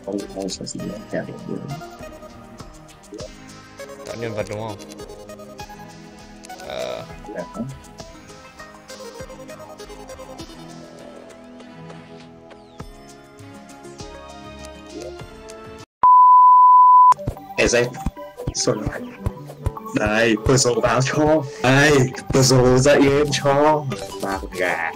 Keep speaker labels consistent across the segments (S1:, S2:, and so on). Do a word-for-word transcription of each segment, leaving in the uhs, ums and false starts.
S1: Không, không sao gì nữa, chả được.
S2: Chọn nhân vật đúng không? Ờ...
S1: Dạ. Ê dây Xuân đây, tôi dồ vào cho. Đây, tôi dồ dậy em cho. Ba con gà.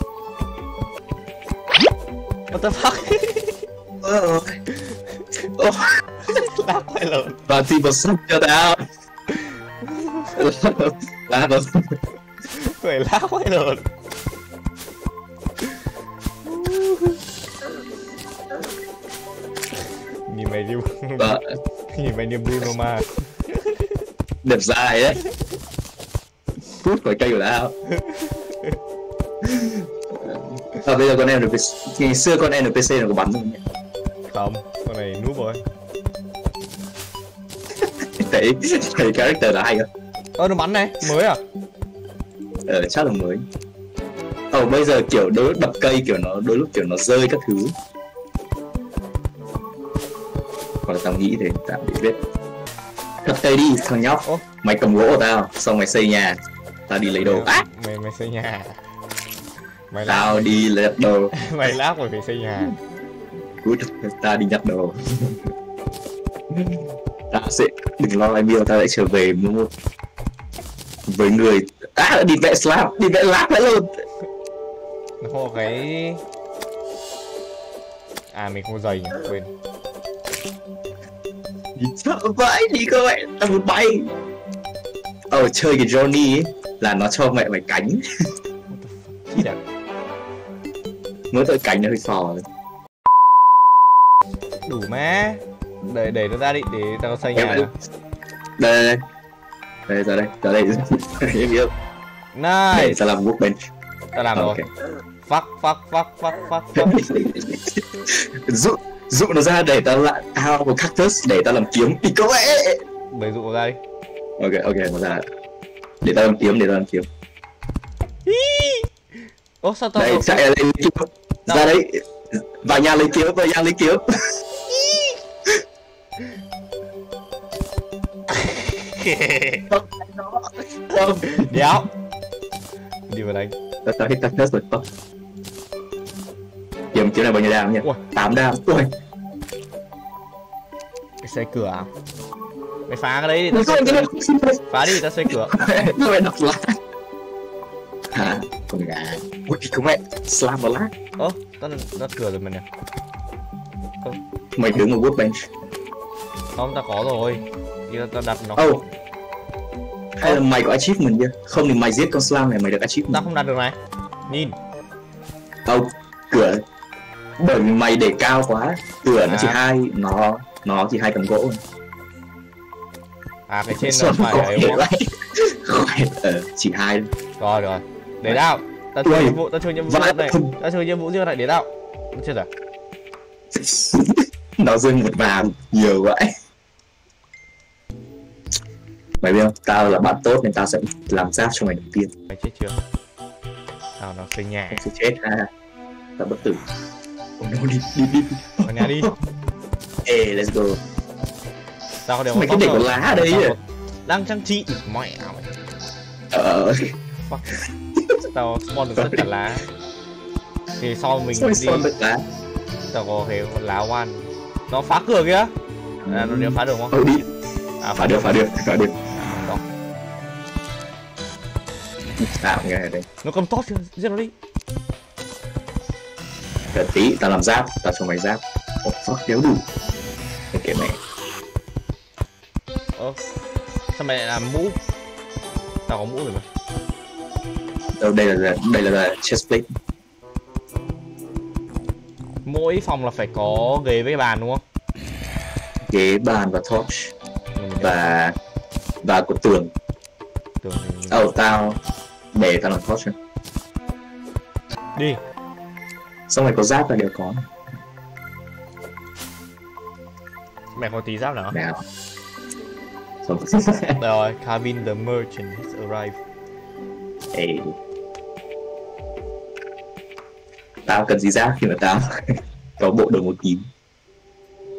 S2: What the fuck?
S1: Ơ ơ
S2: Lát quay lộn.
S1: Và thì một sắp cho tao. Lát rồi.
S2: Quay lát quay lộn. Nhìn mày như nhìn mày như Bruno Mars.
S1: Đẹp dài ấy. Phút khỏi cây của tao. À, bây giờ con em en pê xê, ngày xưa con en pê xê nó có bắn không nhỉ?
S2: Không, con này núp rồi.
S1: Thấy, thấy character là hay không?
S2: Ơ nó bắn này, mới à?
S1: Ờ, chắc là mới. Ồ, bây giờ kiểu đôi lúc đập cây kiểu nó, đôi lúc kiểu nó rơi các thứ. Hoặc là tao nghĩ thế, tao bị biết. Đập cây đi, thằng nhóc. Ô? Mày cầm gỗ của tao, xong mày xây nhà. Tao đi lấy đồ. À!
S2: Mày mày xây nhà. Mày
S1: tao lát... đi lấy đồ.
S2: Mày lát mày phải xây nhà.
S1: Good, tao đi nhặt đồ. Tao sẽ, đừng lo em yêu, tao lại trở về một với người. À, đi vẽ slab, đi vẽ lát vậy luôn.
S2: Nó có cái... À mình không có giày nhỉ, quên.
S1: Đi sợ vãi, đi cơ mẹ, tao muốn bay. Ờ, chơi cái Johnny ấy, là nó cho mẹ mày cánh.
S2: Gì đấy?
S1: Mới tới cánh nó hơi phò.
S2: Đủ má. Để, để nó ra đi, để tao xây nhà.
S1: Đây, đây, đây. Đây, ra đây, ra đây. Em yêu.
S2: Nice.
S1: Để tao làm workbench.
S2: Tao làm
S1: okay.
S2: rồi. Fuck, fuck, fuck, fuck, fuck, fuck.
S1: Dụ, dụ nó ra để tao lại, tao một cactus để tao làm kiếm. Đi cơ mẹ.
S2: Để dụ nó ra đi.
S1: Ok, ok, nó ra. Để tao làm kiếm, để tao làm kiếm.
S2: Ô, sao tao...
S1: Đây, chạy ra đây lấy kiếm. Ra đấy. Vào nhà lấy kiếm, vào nhà lấy kiếm.
S2: Không. Đéo. Đi vào đánh.
S1: Tao tao hit cactus rồi không? Kiếm kiếm này bao nhiêu đam nhỉ? tám đam. Ui.
S2: Mày xây cửa à? Mày phá cái đấy đi, tao xây cửa. Phá đi, tao xây cửa.
S1: Nó phải đọc lại. Hả? Con gà. Ui, có mẹ. Slam vào lát.
S2: Ơ, tao đặt cửa rồi mình nè.
S1: Mày đứng ở workbench.
S2: Không, tao có rồi. Thì tao đặt nó.
S1: Oh. Hay là mày có achievement chưa? Không thì mày giết con slam này mày được achievement.
S2: Tao không đặt được này. Nhìn.
S1: Không, cửa. Bởi vì mày để cao quá. Cửa à. Nó chỉ hai, nó nó chỉ hai tấm gỗ.
S2: À cái trên nó phải ấy đúng
S1: không? Ờ, chỉ hai.
S2: Rồi rồi. Để tao. Tao chơi nhiệm vụ, tao chơi nhiệm vụ này. Tao chơi nhiệm vụ riêng này để tao. Chết rồi.
S1: Nó rơi một vàng nhiều vậy. Mày biết không, tao là bạn tốt nên tao sẽ làm giáp cho mày đầu tiên.
S2: Mày chết chưa? Tao nó xây nhà.
S1: Không sẽ chết ha. Tao bất tử. Oh no, đi, đi, đi.
S2: Vào nhà đi.
S1: Ê, hey, let's go.
S2: Tao có đều
S1: mày cứ để có lá ở đây à?
S2: Đang trang trí. Mẹ mày.
S1: Ờ.
S2: Fuck. Tao spawn được tất cả lá. Thì sau mình
S1: Sao
S2: đi.
S1: Được lá?
S2: Tao có cái lá one. Nó phá cửa kìa. À, nó đều phá được không?
S1: Ừ, đi.
S2: À,
S1: phá được, phá được, phá được.
S2: Đó.
S1: Tao nghe ở đây.
S2: Nó cầm tốt chưa? Giết nó đi.
S1: Đợi tí, tao làm giáp, tao cho mày giáp. Oh fuck, đéo đủ. Ok mẹ.
S2: Ơ, sao mày lại làm mũ? Tao có mũ rồi mà.
S1: Đâu, đây là đây là chestplate.
S2: Mỗi phòng là phải có ghế với bàn đúng không?
S1: Ghế, bàn và torch. Ừ, và và cột tường.
S2: Tường thì...
S1: Ồ, oh, tao để tao làm torch nữa.
S2: Đi.
S1: Xong rồi có giáp là đều có.
S2: Mẹ có tí giáp nào?
S1: Nào.
S2: Rồi, Cabin the merchant has arrived.
S1: Ê. Tao cần gì giáp khi mà tao có bộ đồ một tím.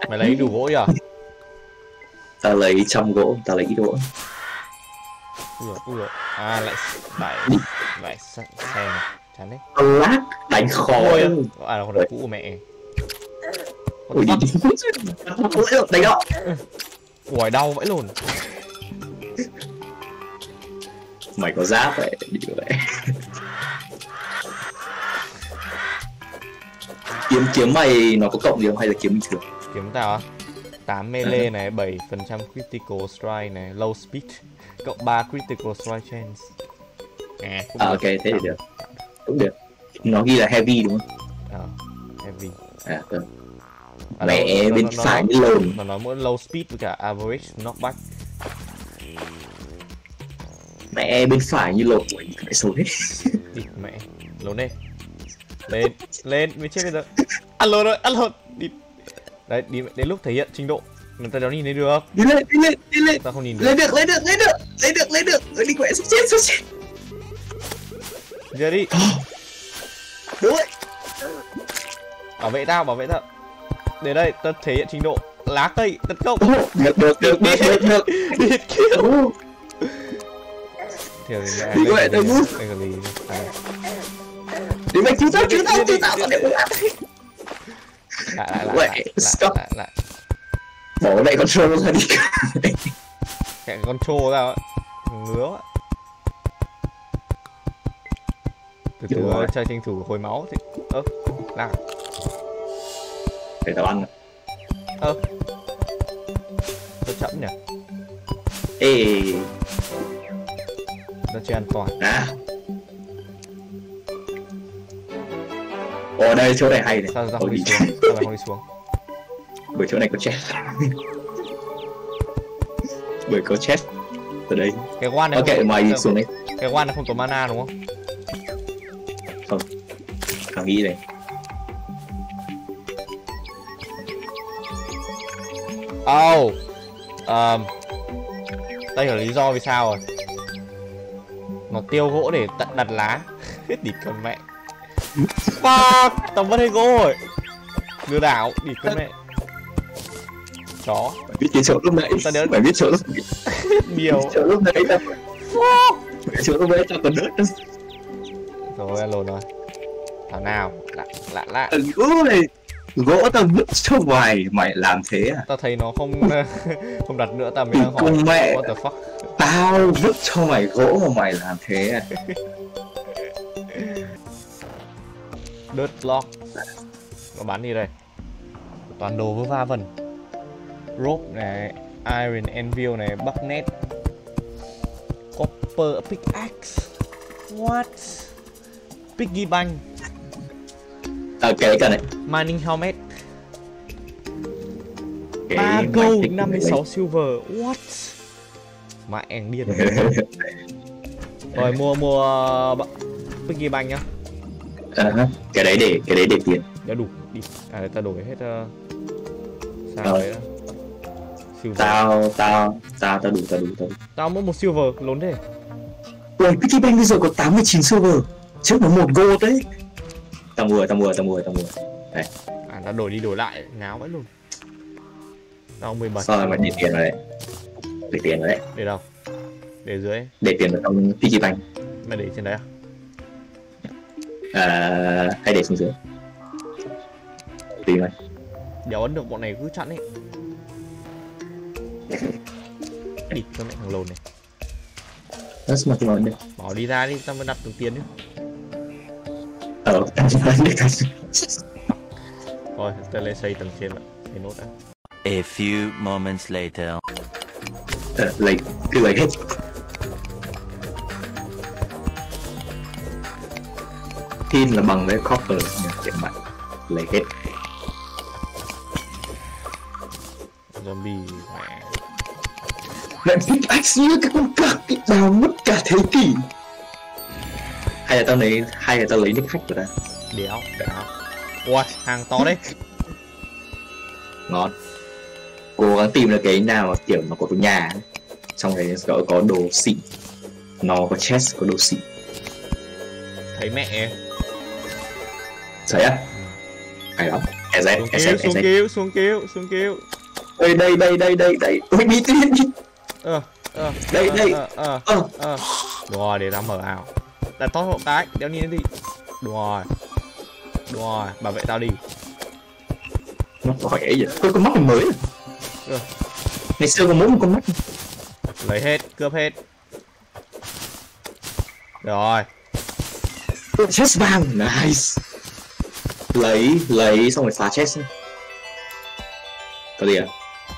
S2: Mày lấy đủ gỗ chưa?
S1: Tao lấy trăm gỗ, tao lấy ít gỗ.
S2: Ui dồi, ui dồi. À lại lại lại xe này, chán đấy.
S1: Lát đánh khó.
S2: Ôi, à là con đợt cũ của mẹ.
S1: Ui đi đi. Đánh đó.
S2: Ui đau vãi lồn.
S1: Mày có giáp vậy, đi vậy. Kiếm kiếm mày nó có cộng gì không hay là kiếm bình thường?
S2: Kiếm tao á? tám melee này, bảy phần trăm critical strike này, low speed, cộng ba critical strike chance. À,
S1: à ok, thế thì được. Cũng được. Nó ghi là heavy đúng không?
S2: Ờ, heavy.
S1: À, được. Mẹ bên nó, phải như lồn.
S2: Nó nói mỗi low speed với cả average knockback.
S1: Mẹ bên phải như lồn, ui, phải xấu hết.
S2: Đi mẹ, lồn đi. Lên, lên, mới chết bây giờ. Ăn lồn rồi, ăn lồn. Đi. Đấy, đi đến lúc thể hiện trình độ. Người ta đéo nhìn thấy được.
S1: Đi lên, đi lên, đi lên.
S2: Tao không nhìn được.
S1: Lên được, lên được, lên được, lên được, lên được. Rồi đi quẹ sắp chết, sắp chết.
S2: Giờ đi.
S1: Đúng rồi.
S2: Bảo vệ tao, bảo vệ tao. Để đây, tao thể hiện trình độ. Lá cây, tấn công.
S1: Được, được, được, được, được, được.
S2: Đi kiểu. Theo thì
S1: đi quẹ, đừng muốn.
S2: Đây là gì?
S1: Đi mày cứu tao, cứu tao, cứu tao, tao để làm.
S2: Lại, lại, lại,
S1: stop.
S2: lại, lại.
S1: Bỏ lại con trâu ra đi.
S2: Cái con trâu ra ngứa. Từ từ chơi tranh thủ hồi máu thì ơ nào
S1: để tao ăn.
S2: Ơ tôi chậm nhỉ.
S1: Ê
S2: nó chưa an toàn
S1: à. Ồ đây chỗ này hay này.
S2: Sao ra không đi xuống? Sao lại không đi xuống?
S1: Bởi chỗ này có chest. Bởi có chest ở đây.
S2: Cái quan này
S1: ok
S2: không
S1: mày đi xuống đây.
S2: Cái quan này không có mana đúng không?
S1: Không. Thằng nghĩ này.
S2: Oh. Um, đây là lý do vì sao rồi. Nó tiêu gỗ để tận đặt lá. Hết địt con mẹ. Fuck, tao mất hết gỗ rồi. Lừa đảo, địt con mẹ. Chó.
S1: Mày biết cái chỗ lúc nãy.
S2: Tao nhớ...
S1: Mày biết chỗ lúc nãy.
S2: Nhiều.
S1: Chỗ lúc nãy tao. Mày chỗ lúc nãy tao còn đớt đâu.
S2: Rồi ăn lồn rồi. Thảo nào, lạ lạ lạ.
S1: Gỗ này. Gỗ tao vứt cho ngoài, mày làm thế à?
S2: Tao thấy nó không không đặt nữa, tao mới đang hỏi.
S1: Con mẹ.
S2: What the fuck?
S1: Tao vứt cho mày gỗ mà mày làm thế à?
S2: Dirt block. Nó bán đi đây. Toàn đồ vơ va vẩn. Rope này, iron anvil này, bucket, copper pickaxe. What? Piggy bank.
S1: À, cái cái này.
S2: Mining helmet.
S1: ba
S2: gold, năm mươi sáu silver. What? Mẹ anh điên. Rồi mua mua Piggy bank nhá.
S1: À, cái đấy để cái đấy để tiền.
S2: Đã đủ đi. À ta đổi hết uh... sao
S1: ờ.
S2: đấy đó. Silver.
S1: Tao tao tao tao đủ tao đủ tao đủ.
S2: Tao mua một silver lớn thế.
S1: Ui, Piggy bank bây giờ có tám mươi chín silver. Trước nó một gold đấy. Tao mua, tao mua, tao mua, tao mua. Đây.
S2: À tao đổi đi đổi lại, ngáo vậy luôn. Tao mười bảy.
S1: Sao rồi mày để tiền vào đấy? Để tiền vào đấy.
S2: Để đâu? Để dưới.
S1: Để tiền vào trong Piggy bank.
S2: Mày để trên đấy à?
S1: À, hay để xuống dưới. Tùy mày.
S2: Đéo ấn được bọn này cứ chặn ấy. Địt cho mẹ thằng lồn này.
S1: Nó mà tụi nó
S2: Bỏ đi ra đi, tao mới đặt được tiền chứ.
S1: Ờ, tao nói để tao.
S2: Thôi, tao lên xây tầng trên vậy. Xây nốt đã.
S3: A few moments later.
S1: Ờ, lấy, cứ lấy hết. Tin là bằng với copper nha, hiện bạn. Lấy hết.
S2: Zombie mẹ.
S1: Lại pickaxe như cái con cặc bị đào mất cả thế kỷ. Hay là tao lấy, hay là tao lấy nick hack của ta.
S2: Đéo, đéo. Ui, hàng to đấy.
S1: Ngon. Cố gắng tìm được cái nào mà kiểu nó có cái nhà ấy. Trong đấy có, có đồ xịn. Nó có chest, có đồ xịn.
S2: Thấy mẹ.
S1: Thấy á? Hay lắm. Kẻ dẹt,
S2: Xuống
S1: kẻ
S2: cứu,
S1: dẹt, kẻ
S2: xuống
S1: dẹt.
S2: cứu, xuống cứu, xuống cứu.
S1: Đây, đây, đây, đây, đây, đây. Ôi, bị tiên đi.
S2: Ờ, ờ.
S1: Đây,
S2: ờ,
S1: đây.
S2: Ờ, ờ,
S1: Ờ.
S2: ờ. Đúng rồi, để tao mở ảo. Đặt tốt hộ cái, đeo nhìn đi. Đúng rồi. Đúng rồi, bảo vệ tao đi.
S1: Nó khỏi ấy vậy. Ôi, con mắt này mới.
S2: Ừ.
S1: Ngày xưa có mỗi một con mắt.
S2: Lấy hết, cướp hết. Rồi.
S1: Chest bang, nice. Lấy, lấy xong rồi phá chest. Có gì à?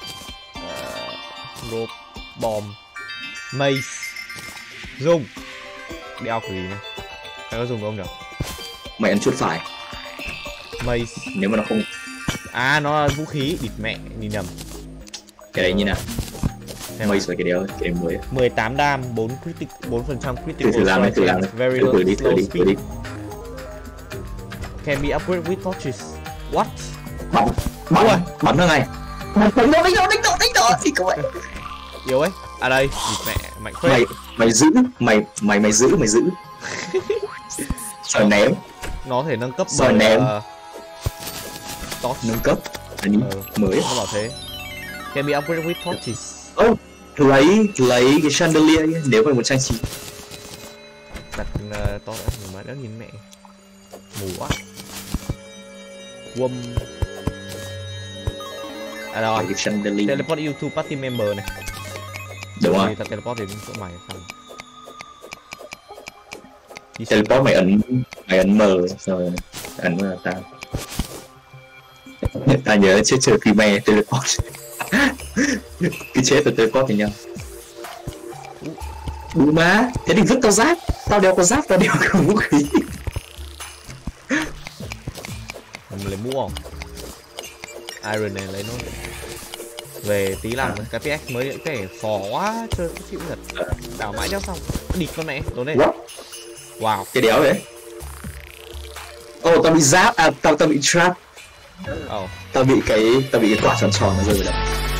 S2: Rope, bomb, mace. Dùng. Đeo cái gì nhá. Mày có dùng không nhỉ?
S1: Mày ấn chuột phải.
S2: Mace.
S1: Nếu mà nó không.
S2: À, nó là vũ khí, địt mẹ, nhìn nhầm.
S1: Cái đấy như nào?
S2: Xem
S1: Mace
S2: nào.
S1: rồi cái đéo, cái đấy mới.
S2: mười tám đam, bốn critic, bốn phần trăm critical
S1: Thử làm đấy, thử làm
S2: strike,
S1: đấy.
S2: very
S1: Thử
S2: low,
S1: thử đi, thử
S2: slow
S1: đi, thử
S2: speed.
S1: đi.
S2: Can be upgraded with torches. What?
S1: Bắn, bắn, bắn nó này. Đánh nó, đánh nó, đánh nó, đánh nó. Thì các bạn.
S2: Yếu ấy. À đây, địt mẹ, mạnh phết.
S1: Mày, mày giữ, mày, mày, mày giữ, mày giữ. Rồi ném,
S2: Nó thể nâng cấp
S1: Rồi
S2: bởi
S1: ném.
S2: uh, torch.
S1: nâng cấp. Đấy,
S2: Ừ,
S1: mới.
S2: nó bảo thế. Can be upgraded with torches.
S1: Ô, lấy, lấy cái chandelier ấy, nếu mày muốn trang trí.
S2: Đặt uh, to đã, nhưng mà đã nhìn mẹ. Mù quá. Quâm. À rồi.
S1: Lấy cái chandelier.
S2: Teleport you to party member này.
S1: Đúng rồi.
S2: Thì ta teleport đến chỗ mày xong. Đi xem.
S1: Teleport mày ấn, mày ấn M rồi ấn vào tao. Ta nhớ chết chờ khi mày teleport. Cứ chết rồi teleport thì nhau. Đúng má, thế thì vứt tao giáp. Tao đeo có giáp, tao đeo có vũ khí.
S2: Mình lấy mũ không? Iron này lấy nó. Về tí làm cái pê ích mới những cái phò quá, chơi cái phim thật. Đảo mãi đeo xong. Địt con mẹ, tối nay.
S1: What?
S2: Wow.
S1: Cái đéo đấy. Ồ, oh, tao bị giáp, à, tao, tao bị trap.
S2: Oh.
S1: Tao bị cái, tao bị cái quả tròn tròn nó rơi vào đâu.